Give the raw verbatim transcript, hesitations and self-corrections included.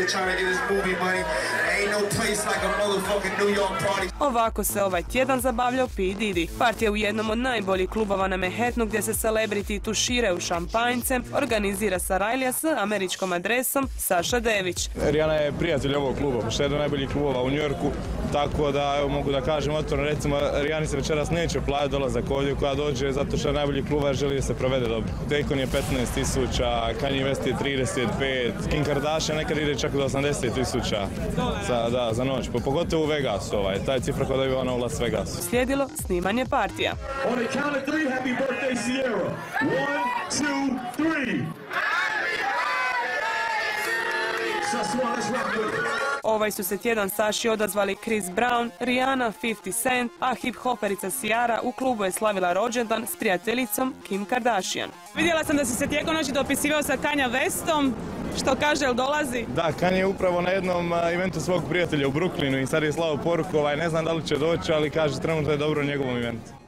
here trying to get his movie money. Ain't no place like a motherfucking New York party. Ovako se ovaj tjedan zabavljao P. Diddy. Partija u jednom od najboljih klubova na Manhattanu gdje se celebrity tuširaju šampanjcem organizira Sarajlija s američkom adresom Saša Dević. Rihanna je prijatelj ovog kluba, što je jedan od najboljih klubova u New Yorku, tako da evo, mogu da kažem otvoreno, recimo Rihanni se večeras neće platiti dolazak ovdje koja dođe zato što je najbolji klub jer želi da se provede dobro. Akon je petnaest tisuća, Kanye West je trideset pet, Kim Kardashian nekad ide čak do osamdeset tisuća za, da, za noć, pogotovo u Vegasu, ovaj, taj cifra koja dobiva ona u Las Vegasu. Slijedilo snimanje partija. On the count of three, happy birthday Sierra. One, two, three. Ovaj su se tjedan Saši odazvali Chris Brown, Rihanna, fifty cent, a hip-hoperica Ciara u klubu je slavila rođendan s prijateljicom Kim Kardashian. Vidjela sam da si se tijekom noći dopisivao sa Kanye Westom. Što kaže, jel dolazi? Da, Kanye je upravo na jednom eventu svog prijatelja u Brooklynu i sad je slao poruku, ovaj, ne znam da li će doći, ali kaže trenutno je dobro u njegovom eventu.